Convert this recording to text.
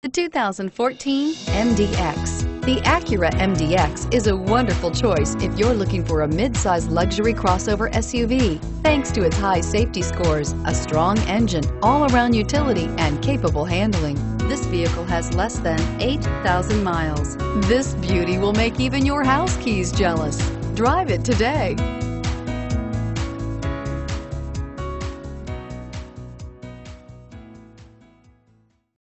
The 2014 MDX. The Acura MDX is a wonderful choice if you're looking for a mid-size luxury crossover SUV. Thanks to its high safety scores, a strong engine, all-around utility, and capable handling, this vehicle has less than 8,000 miles. This beauty will make even your house keys jealous. Drive it today.